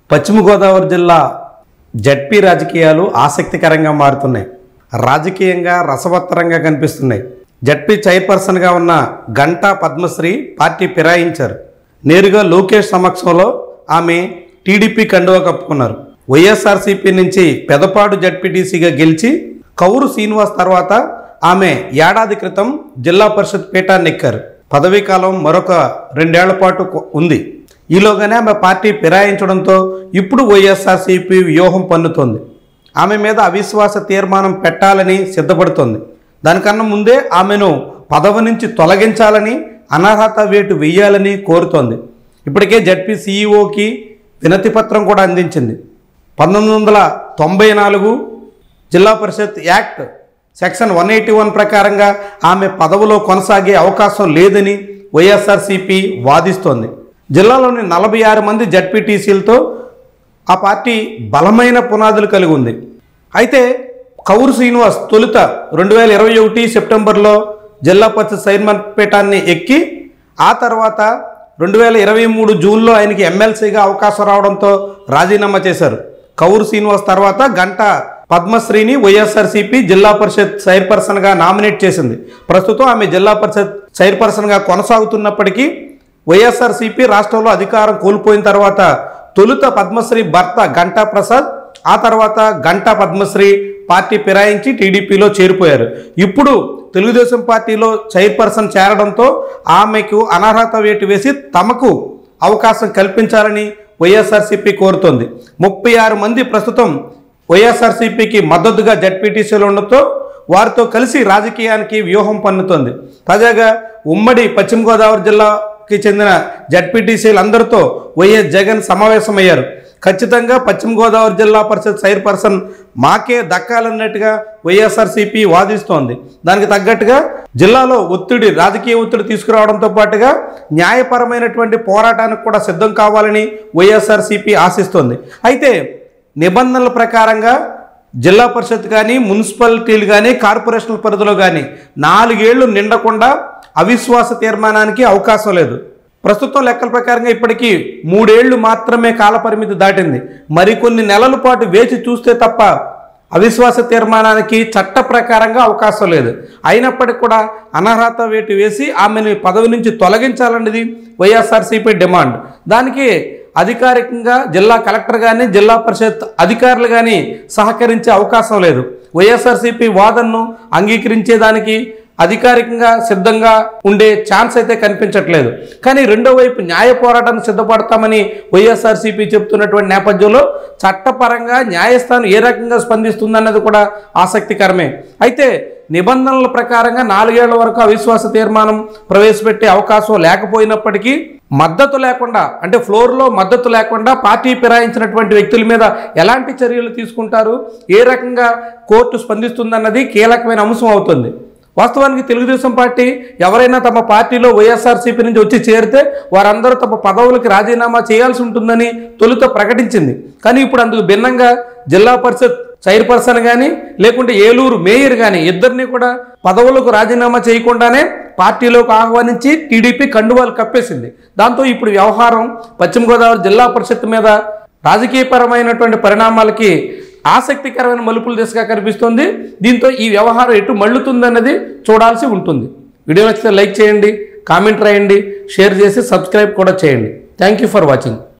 పశ్చిమ గోదావరి జిల్లా జడ్పీ రాజకీయాలు ఆసక్తికరంగా మారుతున్నాయి. రాజకీయంగా రసవత్తరంగా కనిపిస్తున్నాయి. జడ్పీ చైర్పర్సన్గా ఉన్న గంటా పద్మశ్రీ పార్టీ ఫిరాయించారు. నేరుగా లోకేష్ సమక్షంలో ఆమె టీడీపీ కండువా కప్పుకున్నారు. వైఎస్ఆర్సీపీ నుంచి పెదపాడు జడ్పీటీసీగా గెలిచి కౌరు శ్రీనివాస్ తర్వాత ఆమె ఏడాది క్రితం జిల్లా పరిషత్ పీఠాన్ని ఎక్కారు. పదవీ కాలం మరొక 2 ఏళ్ల పాటు ఉంది. ఈలోగానే ఆమె పార్టీ ఫిరాయించడంతో ఇప్పుడు వైఎస్ఆర్సీపీ వ్యూహం పన్నుతోంది. ఆమె మీద అవిశ్వాస తీర్మానం పెట్టాలని సిద్ధపడుతోంది. దానికన్నా ముందే ఆమెను పదవి నుంచి తొలగించాలని, అనర్హత వేటు వేయాలని కోరుతోంది. ఇప్పటికే జడ్పీ సీఈఓకి వినతి పత్రం కూడా అందించింది. 1994 జిల్లా పరిషత్ యాక్ట్ సెక్షన్ 181 ప్రకారంగా ఆమె పదవిలో కొనసాగే అవకాశం లేదని వైఎస్ఆర్సీపీ వాదిస్తోంది. జిల్లాలోని 46 మంది జడ్పీటీసీలతో ఆ పార్టీ బలమైన పునాదులు కలిగి ఉంది. అయితే కౌరు శ్రీనివాస్ తొలుత 2021 సెప్టెంబర్లో జిల్లా పరిషత్ చైర్మన్ పీఠాన్ని ఎక్కి ఆ తర్వాత 2023 జూన్లో ఆయనకి ఎమ్మెల్సీగా అవకాశం రావడంతో రాజీనామా చేశారు. కౌరు శ్రీనివాస్ తర్వాత గంటా పద్మశ్రీని వైఎస్ఆర్సీపీ జిల్లా పరిషత్ చైర్పర్సన్గా నామినేట్ చేసింది. ప్రస్తుతం ఆమె జిల్లా పరిషత్ చైర్పర్సన్గా కొనసాగుతున్నప్పటికీ వైఎస్ఆర్సీపీ రాష్ట్రంలో అధికారం కోల్పోయిన తర్వాత తొలుత పద్మశ్రీ భర్త గంటా ప్రసాద్, ఆ తర్వాత గంటా పద్మశ్రీ పార్టీ ఫిరాయించి టీడీపీలో చేరిపోయారు. ఇప్పుడు తెలుగుదేశం పార్టీలో చైర్పర్సన్ చేరడంతో ఆమెకు అనర్హత వేటు వేసి తమకు అవకాశం కల్పించాలని వైఎస్ఆర్సీపీ కోరుతోంది. 36 మంది ప్రస్తుతం వైఎస్ఆర్సీపీకి మద్దతుగా జడ్పీటీసీలు ఉండటంతో వారితో కలిసి రాజకీయానికి వ్యూహం పన్నుతోంది. తాజాగా ఉమ్మడి పశ్చిమ గోదావరి జిల్లాకి చెందిన జడ్పీటీసీలందరితో వైఎస్ జగన్ సమావేశమయ్యారు. ఖచ్చితంగా పశ్చిమ గోదావరి జిల్లా పరిషత్ చైర్పర్సన్ మాకే దక్కాలన్నట్టుగా వైఎస్ఆర్సీపీ వాదిస్తోంది. దానికి తగ్గట్టుగా జిల్లాలో రాజకీయ ఒత్తిడి తీసుకురావడంతో పాటుగా న్యాయపరమైనటువంటి పోరాటానికి కూడా సిద్ధం కావాలని వైఎస్ఆర్సీపీ ఆశిస్తోంది. అయితే నిబంధనల ప్రకారంగా జిల్లా పరిషత్ కానీ, మున్సిపాలిటీలు కానీ, కార్పొరేషన్ల పరిధిలో కానీ 4 ఏళ్లు నిండకుండా అవిశ్వాస తీర్మానానికి అవకాశం లేదు. ప్రస్తుతం లెక్కల ప్రకారంగా ఇప్పటికీ 3 ఏళ్లు మాత్రమే కాలపరిమితి దాటింది. మరికొన్ని నెలల పాటు వేచి చూస్తే తప్ప అవిశ్వాస తీర్మానానికి చట్ట ప్రకారంగా అవకాశం లేదు. అయినప్పటికీ కూడా అనర్హత వేటు వేసి ఆమెను పదవి నుంచి తొలగించాలన్నది వైఎస్ఆర్సీపీ డిమాండ్. దానికి అధికారికంగా జిల్లా కలెక్టర్ కానీ, జిల్లా పరిషత్ అధికారులు కానీ సహకరించే అవకాశం లేదు. వైఎస్ఆర్సీపీ వాదనను అంగీకరించేదానికి అధికారికంగా సిద్ధంగా ఉండే ఛాన్స్ అయితే కనిపించట్లేదు. కానీ రెండో వైపు న్యాయ పోరాటానికి సిద్ధపడతామని వైఎస్ఆర్సీపీ చెప్తున్నటువంటి నేపథ్యంలో చట్టపరంగా న్యాయస్థానం ఏ రకంగా స్పందిస్తుందన్నది కూడా ఆసక్తికరమే. అయితే నిబంధనల ప్రకారంగా 4 ఏళ్ల వరకు అవిశ్వాస తీర్మానం ప్రవేశపెట్టే అవకాశం లేకపోయినప్పటికీ మద్దతు లేకుండా, అంటే ఫ్లోర్లో మద్దతు లేకుండా పార్టీ ఫిరాయించినటువంటి వ్యక్తుల మీద ఎలాంటి చర్యలు తీసుకుంటారు, ఏ రకంగా కోర్టు స్పందిస్తుందన్నది కీలకమైన అంశం అవుతుంది. వాస్తవానికి తెలుగుదేశం పార్టీ ఎవరైనా తమ పార్టీలో వైఎస్ఆర్సీపీ నుంచి వచ్చి చేరితే వారందరూ తమ పదవులకి రాజీనామా చేయాల్సి ఉంటుందని తొలుత ప్రకటించింది. కానీ ఇప్పుడు అందుకు భిన్నంగా జిల్లా పరిషత్ చైర్పర్సన్ కానీ, లేకుంటే ఏలూరు మేయర్ కానీ ఇద్దరిని కూడా పదవులకు రాజీనామా చేయకుండానే పార్టీలోకి ఆహ్వానించి టీడీపీ కండువాలు కప్పేసింది. దాంతో ఇప్పుడు వ్యవహారం పశ్చిమ గోదావరి జిల్లా పరిషత్ మీద రాజకీయపరమైనటువంటి పరిణామాలకి ఆసక్తికరమైన మలుపుల దిశగా కనిపిస్తుంది. దీంతో ఈ వ్యవహారం ఎటు మళ్ళుతుందన్నది చూడాల్సి ఉంటుంది. వీడియో నచ్చితే లైక్ చేయండి, కామెంట్ రాయండి, షేర్ చేసి సబ్స్క్రైబ్ కూడా చేయండి. Thank you for watching.